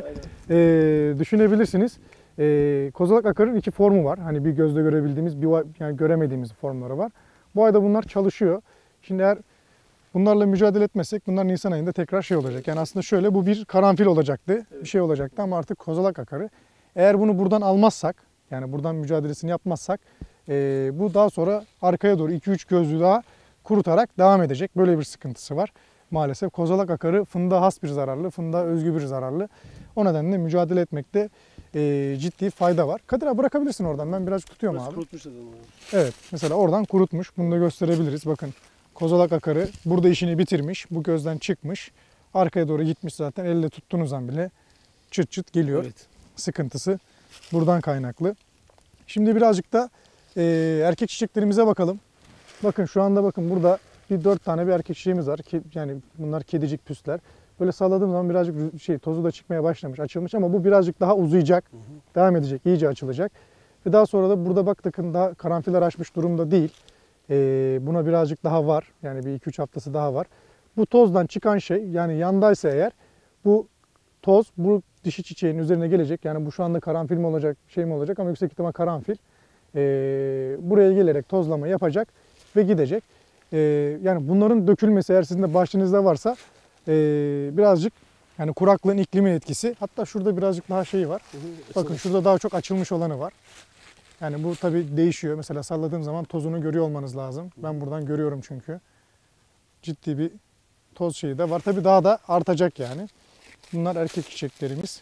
e, düşünebilirsiniz. E, kozalak akarın iki formu var. Hani bir gözle görebildiğimiz, bir yani göremediğimiz formları var. Bu ayda bunlar çalışıyor. Şimdi eğer bunlarla mücadele etmezsek bunlar Nisan ayında tekrar şey olacak. Yani aslında şöyle bu bir karanfil olacaktı. Evet. Bir şey olacaktı ama artık kozalak akarı. Eğer bunu buradan almazsak yani buradan mücadelesini yapmazsak e, bu daha sonra arkaya doğru iki üç gözlü daha kurutarak devam edecek. Böyle bir sıkıntısı var. Maalesef kozalak akarı fındığa has bir zararlı, fındığa özgü bir zararlı. O nedenle mücadele etmekte e, ciddi fayda var. Kadir abi bırakabilirsin oradan. Ben birazcık tutuyorum Biraz abi. kurutmuş adamı. Evet. Mesela oradan kurutmuş. Bunu da gösterebiliriz. Bakın kozalak akarı burada işini bitirmiş. Bu gözden çıkmış. Arkaya doğru gitmiş zaten. Elle tuttuğunuz an bile çıt çıt geliyor. Evet. Sıkıntısı buradan kaynaklı. Şimdi birazcık da e, erkek çiçeklerimize bakalım. Bakın şu anda bakın burada bir dört tane bir erkek çiçeğimiz var. Ki, yani bunlar kedicik püsler. Böyle salladığım zaman birazcık şey tozu da çıkmaya başlamış, açılmış ama bu birazcık daha uzayacak. Hı hı. Devam edecek, iyice açılacak. Ve daha sonra da burada bak bakın daha karanfiller açmış durumda değil. Ee, buna birazcık daha var. Yani bir iki üç haftası daha var. Bu tozdan çıkan şey yani yandaysa eğer bu toz bu dişi çiçeğin üzerine gelecek. Yani bu şu anda karanfil mi olacak, şey mi olacak ama yüksek ihtimal karanfil. Ee, buraya gelerek tozlama yapacak ve gidecek. Ee, yani bunların dökülmesi eğer sizin de bahçenizde varsa e, birazcık yani kuraklığın iklimin etkisi. Hatta şurada birazcık daha şey var. Hı hı, bakın şurada daha çok açılmış olanı var. Yani bu tabii değişiyor. Mesela salladığım zaman tozunu görüyor olmanız lazım. Ben buradan görüyorum çünkü. Ciddi bir toz şeyi de var. Tabii daha da artacak yani. Bunlar erkek çiçeklerimiz.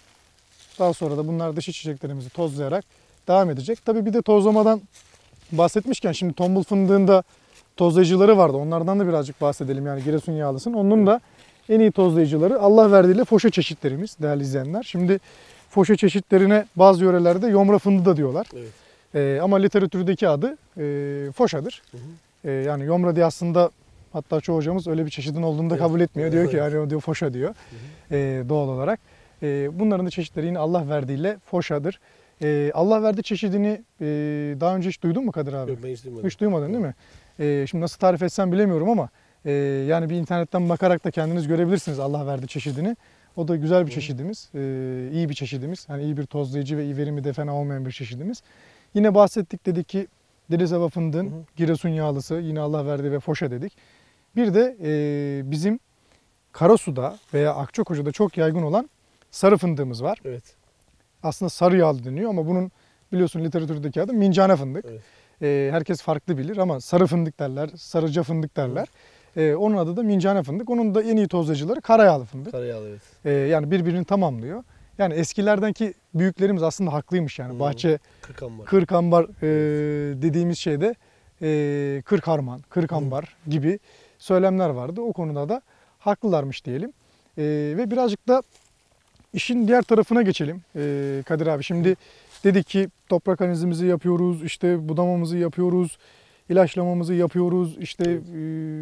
Daha sonra da bunlar dişi çiçeklerimizi tozlayarak devam edecek. Tabii bir de tozlamadan bahsetmişken şimdi tombul fındığında tozlayıcıları vardı. Onlardan da birazcık bahsedelim. Yani Giresun yağlısının. Onun da en iyi tozlayıcıları Allah verdiğiyle foşa çeşitlerimiz değerli izleyenler. Şimdi foşa çeşitlerine bazı yörelerde yomra fındığı da diyorlar. Evet. Ee, ama literatürdeki adı e, foşadır. Hı hı. Ee, yani yomra diye aslında hatta çoğu hocamız öyle bir çeşidin olduğunu da evet. kabul etmiyor. Diyor ki yani diyor foşa diyor. Hı hı. Ee, doğal olarak. Ee, bunların da çeşitleri yine Allah verdiğiyle foşadır. Ee, Allah verdiği çeşidini e, daha önce hiç duydun mu Kadir abi? Yok ben hiç duymadım. Hiç duymadın değil mi? Ee, şimdi nasıl tarif etsem bilemiyorum ama e, yani bir internetten bakarak da kendiniz görebilirsiniz Allah verdiği çeşidini. O da güzel bir çeşidimiz, e, iyi bir çeşidimiz. Yani iyi bir tozlayıcı ve iyi verimi de fena olmayan bir çeşidimiz. Yine bahsettik dedik ki Derizava fındığın Giresun yağlısı yine Allah verdiği ve foşa dedik. Bir de e, bizim Karasu'da veya Akçakoca'da çok yaygın olan sarı fındığımız var. Evet. Aslında sarı yağlı deniyor ama bunun biliyorsun literatürdeki adı mincane fındık. Evet. E, herkes farklı bilir ama sarı fındık derler, sarıca fındık derler. E, onun adı da mincane fındık. Onun da en iyi tozlayıcıları karayağlı fındık. Karayağlı evet. E, yani birbirini tamamlıyor. Yani eskilerdenki büyüklerimiz aslında haklıymış yani. Hmm. Bahçe kırk ambar, kırk ambar e, dediğimiz şeyde e, kırk harman, kırk ambar hmm. gibi söylemler vardı. O konuda da haklılarmış diyelim. E, ve birazcık da işin diğer tarafına geçelim ee, Kadir abi. Şimdi dedik ki toprak analizimizi yapıyoruz, işte budamamızı yapıyoruz, ilaçlamamızı yapıyoruz, işte e,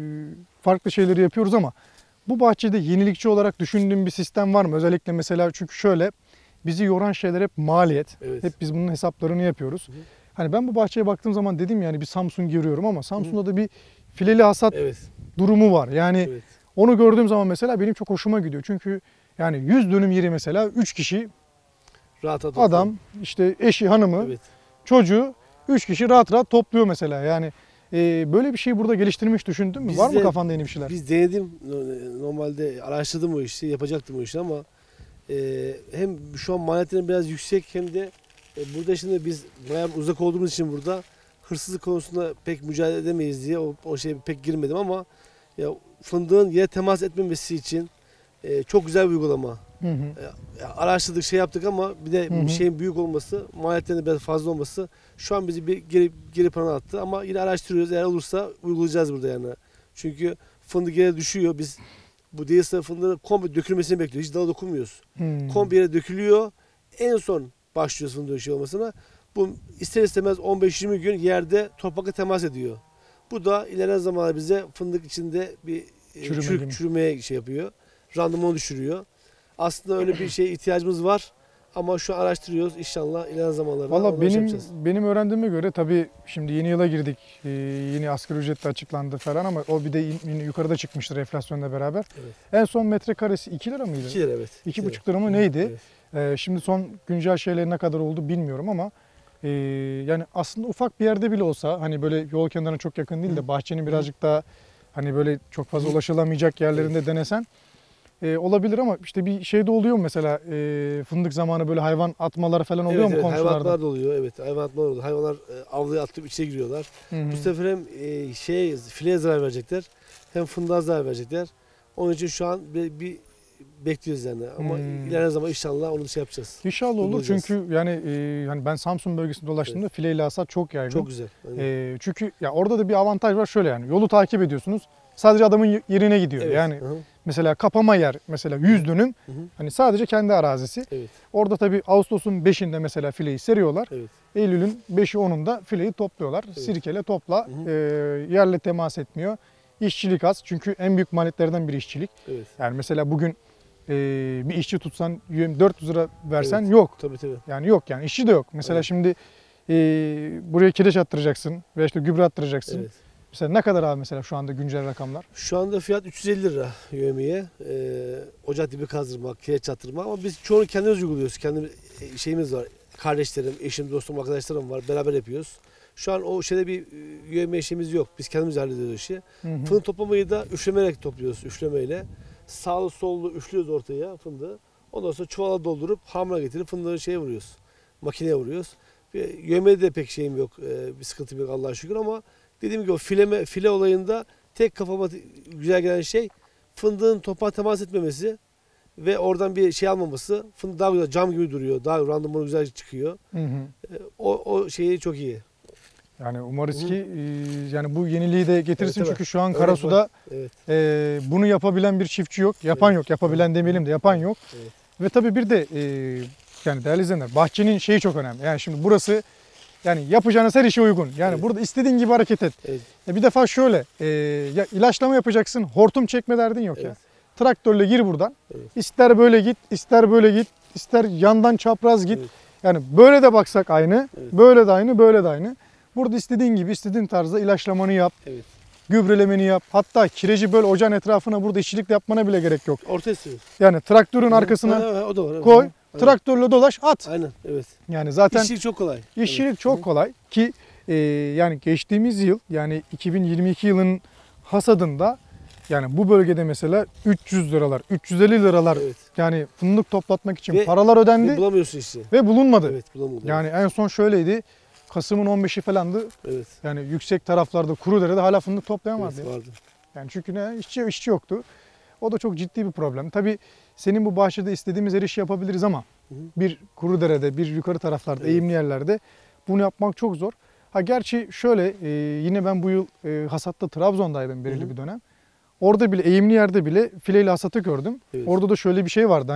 farklı şeyleri yapıyoruz ama bu bahçede yenilikçi olarak düşündüğün bir sistem var mı? Özellikle mesela çünkü şöyle bizi yoran şeyler hep maliyet. Evet. Hep biz bunun hesaplarını yapıyoruz. Hı hı. Hani ben bu bahçeye baktığım zaman dedim yani bir Samsun görüyorum ama Samsun'da da bir fileli hasat Evet. durumu var. Yani Evet. onu gördüğüm zaman mesela benim çok hoşuma gidiyor. Çünkü yani yüz dönüm yeri mesela üç kişi Rahat rahat adam işte eşi hanımı Evet. çocuğu üç kişi rahat rahat topluyor mesela. Yani e, böyle bir şey burada geliştirmiş düşündün mü? Biz Var mı de- kafanda yeni bir şeyler? Biz denedim. Normalde araştırdım o işi, yapacaktım o işi ama e, hem şu an maliyetlerin biraz yüksek hem de e, burada şimdi biz bayağı uzak olduğumuz için burada hırsızlık konusunda pek mücadele edemeyiz diye o, o şeye pek girmedim ama ya fındığın yere temas etmemesi için e, çok güzel bir uygulama. Hı hı. Ya araştırdık, şey yaptık ama bir de Hı hı. şeyin büyük olması, maliyetlerin biraz fazla olması şu an bizi bir geri, geri plana attı. Ama yine araştırıyoruz. Eğer olursa uygulayacağız burada yani. Çünkü fındık yere düşüyor. Biz bu değil fındığın komple dökülmesini bekliyoruz. Hiç dala dokunmuyoruz. Hmm. Komple yere dökülüyor. En son başlıyoruz fındığın şey olmasına. Bu ister istemez on beş yirmi gün yerde toprakla temas ediyor. Bu da ilerleyen zamanlarda bize fındık içinde bir e, Çürüme çür- gibi. çürümeye şey yapıyor. Randımanı düşürüyor. Aslında öyle bir şeye ihtiyacımız var ama şu an araştırıyoruz. İnşallah ilerleyen zamanlarda Valla onları şey benim yapacağız. benim öğrendiğime göre tabii şimdi yeni yıla girdik. Ee, yeni asgari ücret de açıklandı falan ama o bir de yine yukarıda çıkmıştır enflasyonla beraber. Evet. En son metrekaresi iki lira mıydı? iki lira evet. iki lira. buçuk lira mı neydi? Evet. Ee, şimdi son güncel şeyler ne kadar oldu bilmiyorum ama e, yani aslında ufak bir yerde bile olsa hani böyle yol kenarına çok yakın değil de bahçenin birazcık daha hani böyle çok fazla Hı. ulaşılamayacak yerlerinde denesen e, olabilir ama işte bir şey de oluyor mu mesela e, fındık zamanı böyle hayvan atmaları falan oluyor Evet, mu evet, komşularda? hayvanatlar da oluyor. Evet, hayvanatlar oluyor. Hayvanlar e, avluya atlayıp içeri giriyorlar. Hı hı. Bu sefer hem e, şey fileye zarar verecekler hem fındığa zarar verecekler. Onun için şu an bir, bir bekliyoruz yani. Ama Hmm. ilerleyen zaman inşallah onu şey yapacağız. İnşallah olur Uygulayacağız. çünkü yani e, hani ben Samsun bölgesinde dolaştığımda fileyle hasat çok yaygın. Çok güzel. Aynen. E, çünkü ya orada da bir avantaj var şöyle yani yolu takip ediyorsunuz. Sadece adamın yerine gidiyor. Evet, Yani hı hı, mesela kapama yer mesela yüz dönüm hı hı. hani sadece kendi arazisi. Evet, Orada tabii Ağustos'un beşinde mesela fileyi seriyorlar. evet. Eylül'ün beşi onunda fileyi topluyorlar. Evet. Sirkele topla. Hı hı. E, yerle temas etmiyor. İşçilik az. Çünkü en büyük maliyetlerden biri işçilik. Evet. Yani mesela bugün e, bir işçi tutsan dört yüz lira versen Evet. yok. Tabii tabii. Yani yok yani işçi de yok. Mesela Evet. şimdi e, buraya kireç attıracaksın veya işte gübre attıracaksın. Evet. Mesela ne kadar abi mesela şu anda güncel rakamlar? Şu anda fiyat üç yüz elli lira yövmeye. Ee, ocak dibi kazdırmak, kireç attırma ama biz çoğunu kendimiz uyguluyoruz. Kendi e, şeyimiz var. Kardeşlerim, eşim, dostum, arkadaşlarım var. Beraber yapıyoruz. Şu an o şeyde bir e, yövme işimiz yok. Biz kendimiz hallediyoruz işi. Hı hı. Fındık toplamayı da üflemerek topluyoruz, üflemeyle. Sağlı sollu üflüyoruz ortaya fındığı. Ondan sonra çuvala doldurup hamura getirip fındığı şeye vuruyoruz. Makineye vuruyoruz. Yövmede de pek şeyim yok, e, bir sıkıntım yok Allah'a şükür ama dediğim gibi o fileme, file olayında tek kafama güzel gelen şey fındığın toprağa temas etmemesi ve oradan bir şey almaması. Fındık daha güzel, cam gibi duruyor, daha randımanı güzel çıkıyor. Hı hı. E, O, o şeyi çok iyi. Yani umarız Hı. ki e, yani bu yeniliği de getirsin Evet, evet. çünkü şu an Evet, Karasu'da Evet. e, bunu yapabilen bir çiftçi yok. Yapan Evet. yok. Yapabilen demeyelim de yapan yok. Evet. Ve tabii bir de e, yani değerli izleyenler bahçenin şeyi çok önemli. Yani şimdi burası yani yapacağınız her işe uygun. Yani Evet. burada istediğin gibi hareket et. Evet. E, bir defa şöyle e, ya ilaçlama yapacaksın. Hortum çekme derdin yok ya. Evet. Traktörle gir buradan. Evet. İster böyle git, ister böyle git, ister yandan çapraz git. Evet. Yani böyle de baksak aynı, Evet. böyle de aynı, böyle de aynı. Burada istediğin gibi, istediğin tarzda ilaçlamanı yap, Evet. gübrelemeni yap. Hatta kireci böyle ocağın etrafına burada işçilik de yapmana bile gerek yok. Ortaya sürüyoruz. Yani traktörün arkasına Ha, ha, o da var. evet. koy, Aynen. traktörle dolaş, at. Aynen, evet. Yani zaten İşçilik çok kolay. işçilik Evet. çok Hı. kolay ki e, yani geçtiğimiz yıl yani iki bin yirmi iki yılının hasadında yani bu bölgede mesela üç yüz liralar, üç yüz elli liralar Evet. yani fındık toplatmak için Ve- paralar ödendi Ve ve, bulamıyorsun işçi. bulunmadı. Evet, bulamıyorsun. Yani en son şöyleydi. Kasım'ın on beşi falandı. Evet. Yani yüksek taraflarda Kurudere'de hala fındık toplayamazdı. Evet, vardı. Yani çünkü ne işçi işçi yoktu. O da çok ciddi bir problem. Tabii senin bu bahçede istediğimiz her işi yapabiliriz ama Hı hı. bir Kurudere'de, bir yukarı taraflarda, Evet. eğimli yerlerde bunu yapmak çok zor. Ha gerçi şöyle e, yine ben bu yıl e, hasatta Trabzon'daydım belirli Hı hı. bir dönem. Orada bile eğimli yerde bile fileyle hasatı gördüm. Evet. Orada da şöyle bir şey vardı. Hani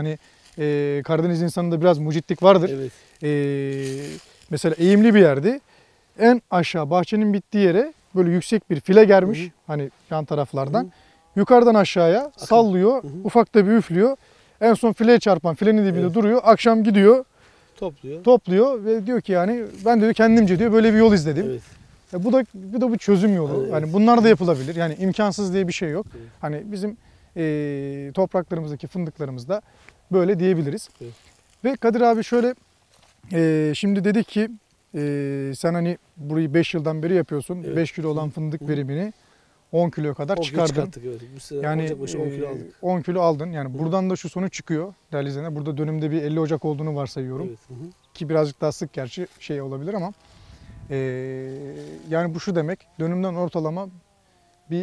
e, Karadeniz insanında biraz mucitlik vardır. Evet. E, mesela eğimli bir yerdi. En aşağı bahçenin bittiği yere böyle yüksek bir file germiş. Hı hı. Hani yan taraflardan. Hı hı. Yukarıdan aşağıya sallıyor. Hı hı. Ufak da bir üflüyor. En son fileye çarpan filenin dibinde Evet. duruyor. Akşam gidiyor, Topluyor. topluyor ve diyor ki yani ben diyor kendimce diyor böyle bir yol izledim. Evet. Ya bu da bu da bu çözüm yolu. Evet. Hani bunlar da yapılabilir. Yani imkansız diye bir şey yok. Evet. Hani bizim e, topraklarımızdaki fındıklarımızda böyle diyebiliriz. Evet. Ve Kadir abi şöyle e, şimdi dedik ki e, sen hani burayı beş yıldan beri yapıyorsun. Evet. beş kilo olan fındık Hı. verimini on kiloya kadar on kilo çıkardın. çıkarttık, evet. Bu sene Yani Ocak başı on kilo e, aldık. on kilo aldın. Yani Hı. buradan da şu sonuç çıkıyor değerli izleyenler. Burada dönümde bir elli Ocak olduğunu varsayıyorum. Evet. Hı hı. Ki birazcık daha sık gerçi şey olabilir ama e, yani bu şu demek, dönümden ortalama bir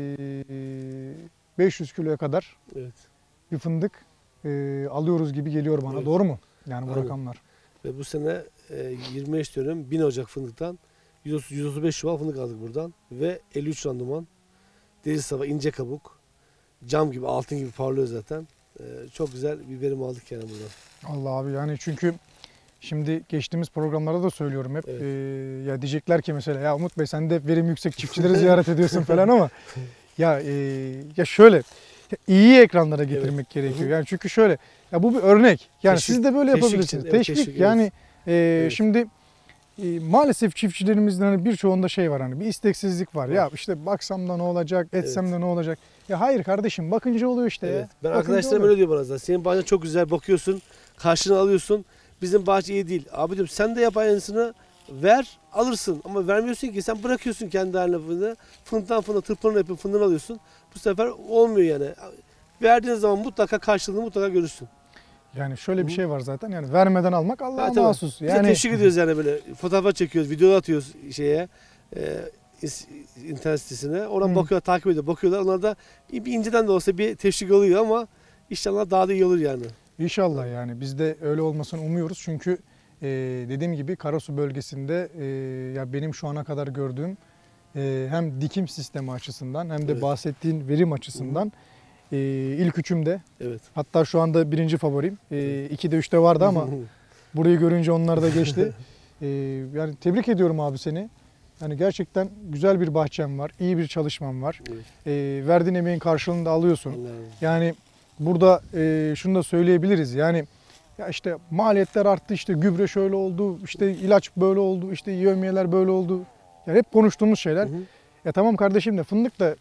e, beş yüz kiloya kadar Evet. bir fındık e, alıyoruz gibi geliyor bana. Evet. Doğru mu? Yani bu Aynen. rakamlar. Ve bu sene e, yirmi beş dönüm bin Ocak fındıktan yüz otuz, yüz otuz beş çuval fındık aldık buradan. Ve elli üç randıman. Deri sava, ince kabuk. Cam gibi, altın gibi parlıyor zaten. E, çok güzel bir verim aldık yani buradan. Allah abi yani çünkü şimdi geçtiğimiz programlarda da söylüyorum hep. Evet. E, ya diyecekler ki mesela ya Umut Bey sen de hep verim yüksek çiftçileri ziyaret ediyorsun falan ama ya e, ya şöyle ya iyi ekranlara getirmek gerekiyor. Hı hı. Yani çünkü şöyle ya bu bir örnek. Yani Teşvik- siz de böyle teşvik yapabilirsiniz. için, evet, Teşvik, teşvik, evet. yani e, Evet. şimdi e, maalesef çiftçilerimizin hani birçoğunda şey var hani bir isteksizlik var. Var. Ya işte baksam da ne olacak, etsem Evet. de ne olacak? Ya hayır kardeşim bakınca oluyor işte Evet. ya. Ben Bakınca arkadaşlarım oluyor. öyle diyor bana zaten. Senin bahçen çok güzel, bakıyorsun, karşılığını alıyorsun. Bizim bahçe iyi değil. Abi diyorum sen de yap aynısını, ver alırsın. Ama vermiyorsun ki, sen bırakıyorsun kendi haline fındığı. Fındıktan fındığa tırpanını yapıp fındığını alıyorsun. Bu sefer olmuyor yani. Verdiğin zaman mutlaka karşılığını mutlaka görürsün. Yani şöyle bir Hı. şey var zaten yani vermeden almak Allah'a Ha, tabii. mahsus. Biz de Yani teşvik ediyoruz yani böyle. Fotoğraf çekiyoruz, video atıyoruz şeye. E, is- internet sitesine. Oradan Hı. bakıyorlar, takip ediyor, bakıyorlar. Onlar da bir inceden de olsa bir teşvik oluyor ama inşallah daha da iyi olur yani. İnşallah yani biz de öyle olmasını umuyoruz çünkü e, dediğim gibi Karasu bölgesinde e, ya benim şu ana kadar gördüğüm e, hem dikim sistemi açısından hem de Evet. bahsettiğin verim açısından e, ilk üçümde, Evet. hatta şu anda birinci favorim. E, ikide üçte vardı ama burayı görünce onlar da geçti. E, yani tebrik ediyorum abi seni. Yani gerçekten güzel bir bahçem var, iyi bir çalışmam var. Evet. E, verdiğin emeğin karşılığını da alıyorsun. Allah'ım. Yani burada e, şunu da söyleyebiliriz. Yani ya işte maliyetler arttı, işte gübre şöyle oldu, işte ilaç böyle oldu, işte yevmiyeler böyle oldu. Yani hep konuştuğumuz şeyler. Hı hı. Ya tamam kardeşim de fındık da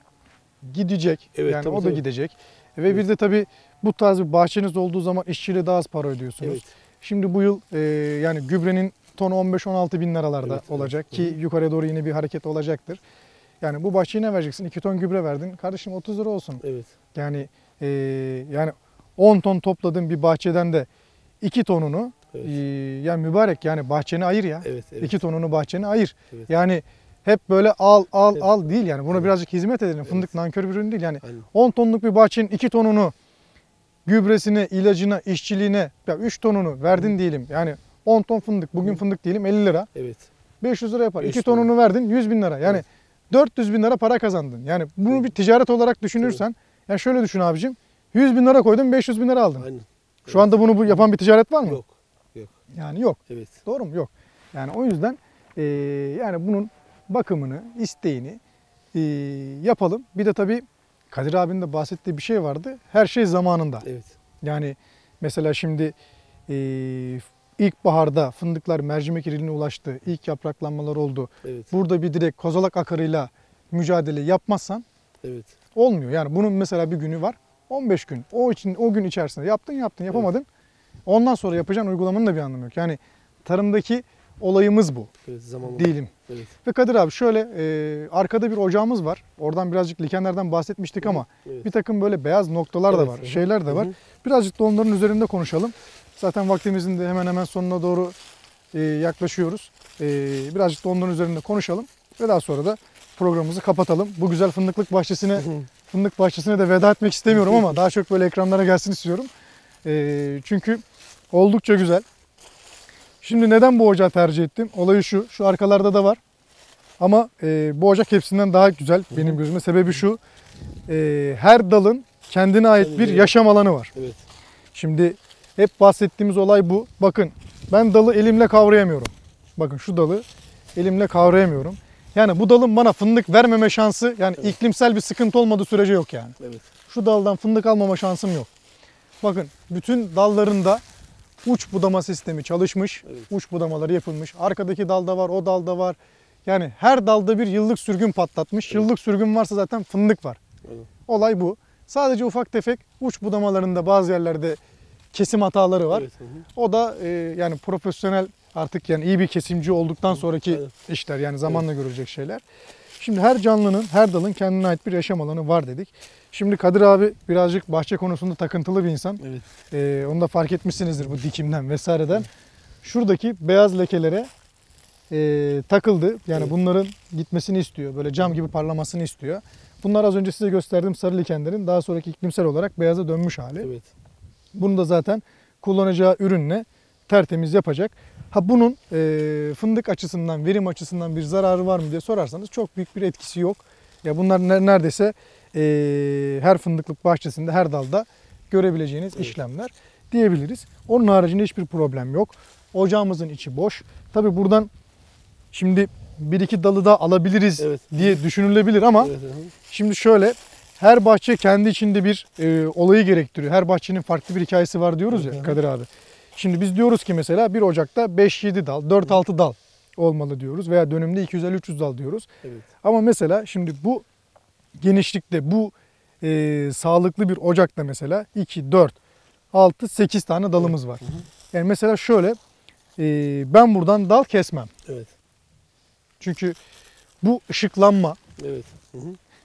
gidecek. Evet, yani tabii, o da tabii. gidecek. Ve Evet. bir de tabii bu tarz bir bahçeniz olduğu zaman işçiyle daha az para ödüyorsunuz. Evet. Şimdi bu yıl e, yani gübrenin tonu on beş on altı bin liralarda Evet, evet. olacak Hı ki hı. yukarıya doğru yine bir hareket olacaktır. Yani bu bahçeye ne vereceksin? iki ton gübre verdin. Kardeşim otuz lira olsun. Evet. Yani e, yani on ton topladığın bir bahçeden de iki tonunu Evet. e, yani mübarek yani bahçeni ayır ya. Evet. Evet. iki tonunu bahçene ayır. Evet. Yani hep böyle al al Evet. al değil yani. Buna Evet. birazcık hizmet edelim. Evet. Fındık nankör bir ürün değil. Yani Aynen. on tonluk bir bahçenin iki tonunu gübresine, ilacına, işçiliğine ya üç tonunu verdin Hı. diyelim. Yani on ton fındık. Bugün Hı. fındık diyelim elli lira. Evet. beş yüz lira yapar. beş iki yüz tonunu verdin yüz bin lira. Yani Evet. dört yüz bin lira para kazandın. Yani bunu Evet. bir ticaret olarak düşünürsen yani şöyle düşün abicim. yüz bin lira koydun beş yüz bin lira aldın. Aynen. Şu anda bunu bu yapan bir ticaret var mı? Yok. Yani yok. Evet. Doğru mu? Yok. Yani o yüzden eee, yani bunun bakımını, isteğini eee, yapalım. Bir de tabii Kadir abinin de bahsettiği bir şey vardı. Her şey zamanında. Evet. Yani mesela şimdi eee ilkbaharda fındıklar mercimek iriline ulaştı. İlk yapraklanmalar oldu. Evet. Burada bir direkt kozalak akarıyla mücadele yapmazsan Evet. olmuyor. Yani bunun mesela bir günü var. on beş gün. O için o gün içerisinde yaptın yaptın yapamadın. Ondan sonra yapacağın uygulamanın da bir anlamı yok. Yani tarımdaki olayımız bu. Evet. Zamanla. Diyelim. Evet. Ve Kadir abi şöyle e, arkada bir ocağımız var. Oradan birazcık likenlerden bahsetmiştik ama Evet. bir takım böyle beyaz noktalar da Evet, var. hı hı. Şeyler de var. Hı hı. Birazcık da onların üzerinde konuşalım. Zaten vaktimizin de hemen hemen sonuna doğru e, yaklaşıyoruz. E, birazcık da onların üzerinde konuşalım. Ve daha sonra da programımızı kapatalım. Bu güzel fındıklık bahçesine Hı hı. fındık bahçesine de veda etmek istemiyorum ama daha çok böyle ekranlara gelsin istiyorum. E, çünkü oldukça güzel. Şimdi neden bu ocağı tercih ettim? Olayı şu, şu arkalarda da var. Ama e, bu ocak hepsinden daha güzel benim gözüme. Sebebi şu, e, her dalın kendine ait bir Kendine- yaşam alanı var. Evet. Şimdi hep bahsettiğimiz olay bu. Bakın ben dalı elimle kavrayamıyorum. Bakın şu dalı elimle kavrayamıyorum. Yani bu dalın bana fındık vermeme şansı, yani Evet. iklimsel bir sıkıntı olmadığı sürece yok yani. Evet. Şu daldan fındık almama şansım yok. Bakın bütün dallarında uç budama sistemi çalışmış. Evet. Uç budamaları yapılmış. Arkadaki dalda var, o dalda var. Yani her dalda bir yıllık sürgün patlatmış. Evet. Yıllık sürgün varsa zaten fındık var. Evet. Olay bu. Sadece ufak tefek uç budamalarında bazı yerlerde kesim hataları var. Evet. Hı hı. O da e, yani profesyonel, artık yani iyi bir kesimci olduktan sonraki Aynen. işler, yani zamanla görülecek şeyler. Şimdi her canlının, her dalın kendine ait bir yaşam alanı var dedik. Şimdi Kadir abi birazcık bahçe konusunda takıntılı bir insan. Evet. Ee, onu da fark etmişsinizdir bu dikimden vesaireden. Şuradaki beyaz lekelere e, takıldı. Yani Evet. bunların gitmesini istiyor. Böyle cam gibi parlamasını istiyor. Bunlar az önce size gösterdiğim sarı likenlerin daha sonraki iklimsel olarak beyaza dönmüş hali. Evet. Bunu da zaten kullanacağı ürünle tertemiz yapacak. Ha bunun e, fındık açısından, verim açısından bir zararı var mı diye sorarsanız çok büyük bir etkisi yok. Ya bunlar ne- neredeyse e, her fındıklık bahçesinde, her dalda görebileceğiniz Evet. işlemler diyebiliriz. Onun haricinde hiçbir problem yok. Ocağımızın içi boş. Tabi buradan şimdi bir iki dalı da alabiliriz Evet. diye düşünülebilir ama Evet. Hı hı. şimdi şöyle, her bahçe kendi içinde bir e, olayı gerektiriyor. Her bahçenin farklı bir hikayesi var diyoruz Hı hı. ya Kadir abi. Şimdi biz diyoruz ki mesela bir ocakta beş yedi dal, dört altı dal olmalı diyoruz veya dönümde iki yüz elli üç yüz dal diyoruz. Evet. Ama mesela şimdi bu genişlikte, bu e, sağlıklı bir ocakta mesela iki, dört, altı, sekiz tane dalımız var. Hı hı. Yani mesela şöyle, e, ben buradan dal kesmem. Evet. Çünkü bu ışıklanma Evet. Hı hı.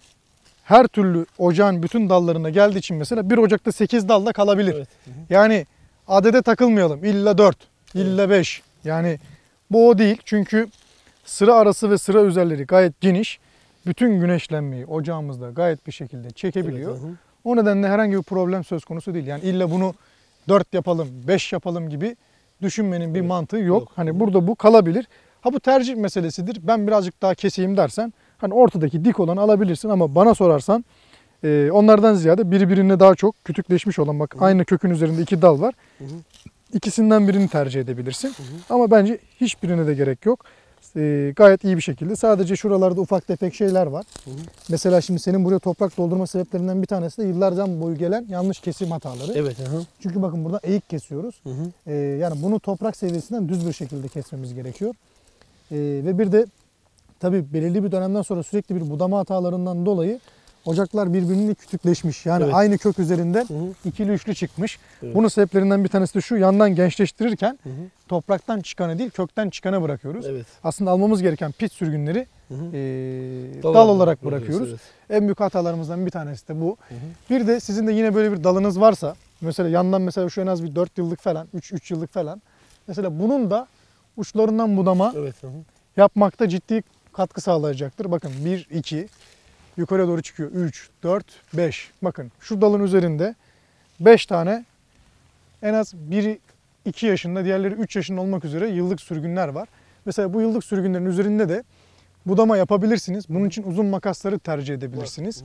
her türlü ocağın bütün dallarına geldiği için mesela bir ocakta sekiz dal da kalabilir. Evet. Hı hı. Yani adede takılmayalım. İlla dört, illa beş. Yani bu o değil. Çünkü sıra arası ve sıra üzerleri gayet geniş. Bütün güneşlenmeyi ocağımızda gayet bir şekilde çekebiliyor. Evet. Hı hı. O nedenle herhangi bir problem söz konusu değil. Yani illa bunu dört yapalım, beş yapalım gibi düşünmenin bir Evet. mantığı yok. Yok. Hani Hı hı. burada bu kalabilir. Ha bu tercih meselesidir. Ben birazcık daha keseyim dersen hani ortadaki dik olanı alabilirsin ama bana sorarsan e, onlardan ziyade birbirine daha çok kütükleşmiş olan, bak Hı hı. aynı kökün üzerinde iki dal var. Hı hı. İkisinden birini tercih edebilirsin. Hı hı. Ama bence hiçbirine de gerek yok. E, gayet iyi bir şekilde. Sadece şuralarda ufak tefek şeyler var. Hı hı. Mesela şimdi senin buraya toprak doldurma sebeplerinden bir tanesi de yıllardan boyu gelen yanlış kesim hataları. Evet. Hı hı. Çünkü bakın burada eğik kesiyoruz. Hı hı. Ee, yani bunu toprak seviyesinden düz bir şekilde kesmemiz gerekiyor. Ee, ve bir de tabii belirli bir dönemden sonra sürekli bir budama hatalarından dolayı ocaklar birbirine kütükleşmiş. Yani Evet. aynı kök üzerinden Hı hı. ikili üçlü çıkmış. Evet. Bunun sebeplerinden bir tanesi de şu: yandan gençleştirirken Hı hı. topraktan çıkanı değil kökten çıkanı bırakıyoruz. Evet. Aslında almamız gereken pit sürgünleri Hı hı. ee, Dal dal olarak olarak bırakıyoruz, bırakıyoruz. evet. En büyük hatalarımızdan bir tanesi de bu. Hı hı. Bir de sizin de yine böyle bir dalınız varsa, mesela yandan mesela şu en az bir dört yıllık falan, üç üç yıllık falan. Mesela bunun da uçlarından budama Evet. Hı hı. yapmakta ciddi katkı sağlayacaktır. Bakın bir, iki, yukarıya doğru çıkıyor. üç, dört, beş. Bakın şu dalın üzerinde beş tane, en az biri iki yaşında, diğerleri üç yaşında olmak üzere yıllık sürgünler var. Mesela bu yıllık sürgünlerin üzerinde de budama yapabilirsiniz. Bunun için uzun makasları tercih edebilirsiniz.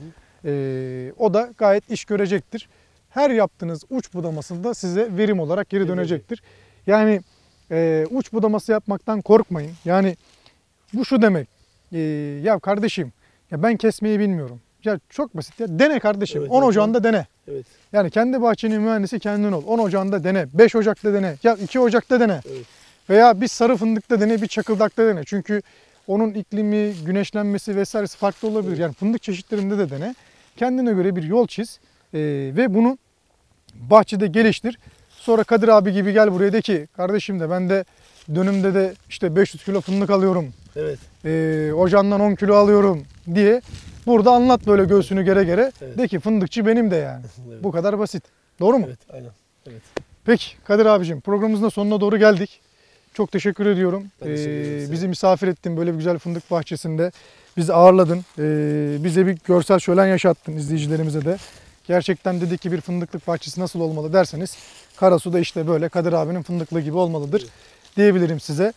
Hı hı. Ee, o da gayet iş görecektir. Her yaptığınız uç budamasında size verim olarak geri Gelecek. dönecektir. Yani e, uç budaması yapmaktan korkmayın. Yani bu şu demek. e, ya kardeşim, ya ben kesmeyi bilmiyorum. Ya çok basit ya. Dene kardeşim. Evet, on evet. ocağında dene. Evet. Yani kendi bahçenin mühendisi kendin ol. on ocağında dene. beş ocakta dene. Ya iki ocakta dene. Evet. Veya bir sarı fındıkta dene, bir çakıldakta dene. Çünkü onun iklimi, güneşlenmesi vesairesi farklı olabilir. Evet. Yani fındık çeşitlerinde de dene. Kendine göre bir yol çiz ee, ve bunu bahçede geliştir. Sonra Kadir abi gibi gel buraya de ki kardeşim de ben de dönümde de işte beş yüz kilo fındık alıyorum. Evet. Ee, ocağından on kilo alıyorum diye burada anlat böyle göğsünü gere gere. Evet. De ki fındıkçı benim de yani. Evet. Bu kadar basit. Doğru mu? Evet. Aynen. Evet. Peki Kadir abicim, programımızın da sonuna doğru geldik. Çok teşekkür ediyorum. Ben teşekkür ederim Ee, size. bizi misafir ettin böyle bir güzel fındık bahçesinde. Bizi ağırladın. Ee, bize bir görsel şölen yaşattın, izleyicilerimize de. Gerçekten dedik ki bir fındıklık bahçesi nasıl olmalı derseniz Karasu'da işte böyle Kadir abinin fındıklığı gibi olmalıdır Evet. diyebilirim size.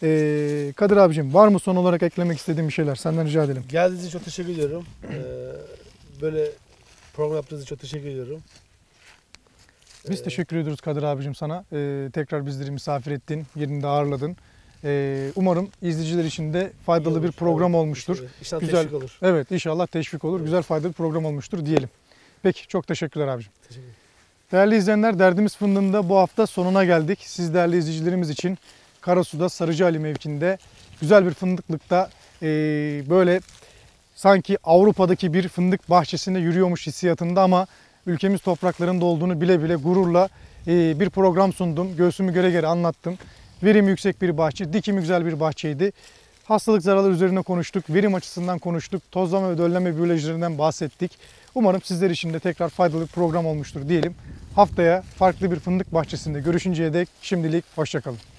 Ee, Kadir abicim, var mı son olarak eklemek istediğin bir şeyler? Senden rica edelim. Geldiğiniz için çok teşekkür ediyorum. Ee, böyle program yaptığınız için çok teşekkür ediyorum. Biz Ee, teşekkür ediyoruz Kadir abicim sana. Ee, tekrar bizleri misafir ettin, yerinde ağırladın. Ee, umarım izleyiciler için de faydalı iyi bir olur, program olur. olmuştur. İnşallah, İnşallah Güzel. teşvik olur. Evet, inşallah teşvik olur. Güzel, faydalı bir program olmuştur diyelim. Peki, çok teşekkürler abicim. Teşekkür ederim. Değerli izleyenler, Derdimiz Fındığı'nda bu hafta sonuna geldik. Siz değerli izleyicilerimiz için Karasu'da Sarıcıali mevkinde güzel bir fındıklıkta eee, böyle sanki Avrupa'daki bir fındık bahçesinde yürüyormuş hissiyatında ama ülkemiz topraklarında olduğunu bile bile gururla eee, bir program sundum. Göğsümü göre göre anlattım. Verimi yüksek bir bahçe, dikimi güzel bir bahçeydi. Hastalık zararları üzerine konuştuk, verim açısından konuştuk, tozlama ve dölleme biyolojilerinden bahsettik. Umarım sizler için de tekrar faydalı bir program olmuştur diyelim. Haftaya farklı bir fındık bahçesinde görüşünceye dek şimdilik hoşça kalın.